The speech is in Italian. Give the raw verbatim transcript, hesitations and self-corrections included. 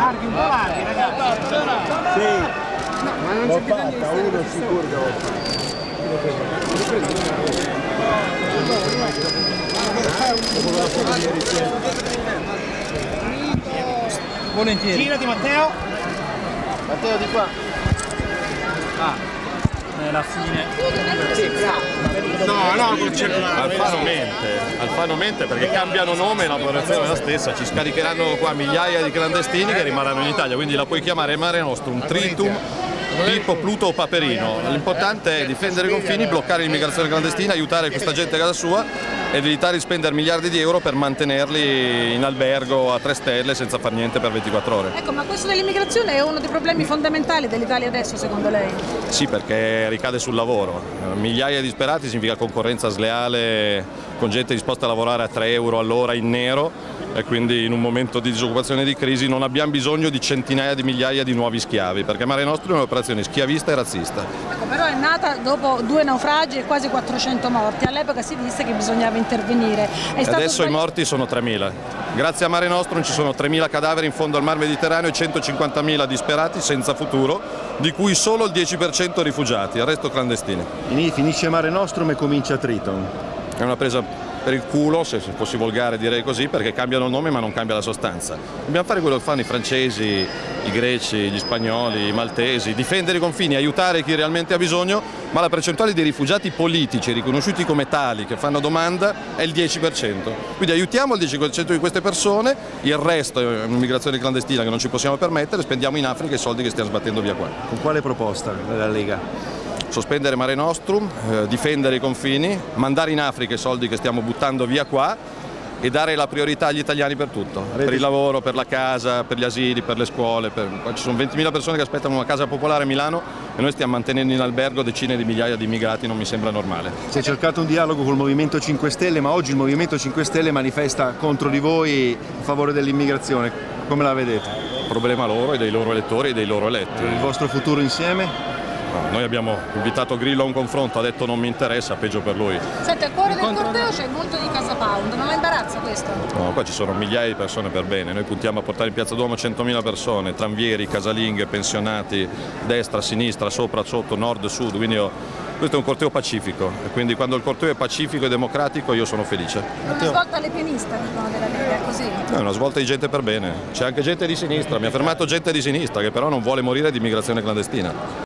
Larghi un po' larghi, ragazzi. Sì, ma non c'è fatta, uno sicuro che ho fatto. Volentieri. Girati Matteo. Matteo di qua. Ah, è la fine. No, no, col cellulare. Alfano mente, Alfano mente perché cambiano nome e l'operazione è la stessa, ci scaricheranno qua migliaia di clandestini che rimarranno in Italia, quindi la puoi chiamare Mare Nostrum, Tritum, Pippo, Pluto o Paperino. L'importante è difendere i confini, bloccare l'immigrazione clandestina, aiutare questa gente a casa sua ed evitare di spendere miliardi di euro per mantenerli in albergo a tre stelle senza far niente per ventiquattro ore. Ecco, ma questo dell'immigrazione è uno dei problemi fondamentali dell'Italia adesso, secondo lei? Sì, perché ricade sul lavoro. Migliaia di disperati significa concorrenza sleale con gente disposta a lavorare a tre euro all'ora in nero e quindi in un momento di disoccupazione e di crisi non abbiamo bisogno di centinaia di migliaia di nuovi schiavi, perché Mare Nostrum è un'operazione schiavista e razzista. Ecco, però è nata dopo due naufragi e quasi quattrocento morti. All'epoca si disse che bisognava intervenire. È stato Adesso sbagli... i morti sono tremila. Grazie a Mare Nostrum ci sono tremila cadaveri in fondo al Mar Mediterraneo e centocinquantamila disperati senza futuro, di cui solo il dieci per cento rifugiati, il resto clandestini. Finisce Mare Nostrum e comincia Triton. È una presa per il culo, se fossi volgare direi così, perché cambiano il nome ma non cambia la sostanza. Dobbiamo fare quello che fanno i francesi, i greci, gli spagnoli, i maltesi, difendere i confini, aiutare chi realmente ha bisogno, ma la percentuale di rifugiati politici riconosciuti come tali che fanno domanda è il dieci per cento. Quindi aiutiamo il dieci per cento di queste persone, il resto è un'immigrazione clandestina che non ci possiamo permettere, spendiamo in Africa i soldi che stiamo sbattendo via qua. Con quale proposta della Lega? Sospendere Mare Nostrum, eh, difendere i confini, mandare in Africa i soldi che stiamo buttando via qua e dare la priorità agli italiani per tutto, per il lavoro, per la casa, per gli asili, per le scuole. Per... Ci sono ventimila persone che aspettano una casa popolare a Milano e noi stiamo mantenendo in albergo decine di migliaia di immigrati, non mi sembra normale. Si è cercato un dialogo col Movimento cinque Stelle, ma oggi il Movimento cinque Stelle manifesta contro di voi a favore dell'immigrazione. Come la vedete? Problema loro e dei loro elettori e dei loro eletti. Il vostro futuro insieme? No, noi abbiamo invitato Grillo a un confronto, ha detto non mi interessa, peggio per lui. Senti, al cuore del corteo c'è molto di Casa Pound, non la imbarazza questo? No, qua ci sono migliaia di persone per bene, noi puntiamo a portare in Piazza Duomo centomila persone, tranvieri, casalinghe, pensionati, destra, sinistra, sopra, sotto, nord, sud, quindi io, questo è un corteo pacifico e quindi quando il corteo è pacifico e democratico io sono felice. È una svolta lepenista, dicono, della Lega, così? No, è una svolta di gente per bene, c'è anche gente di sinistra, mi ha fermato gente di sinistra che però non vuole morire di immigrazione clandestina.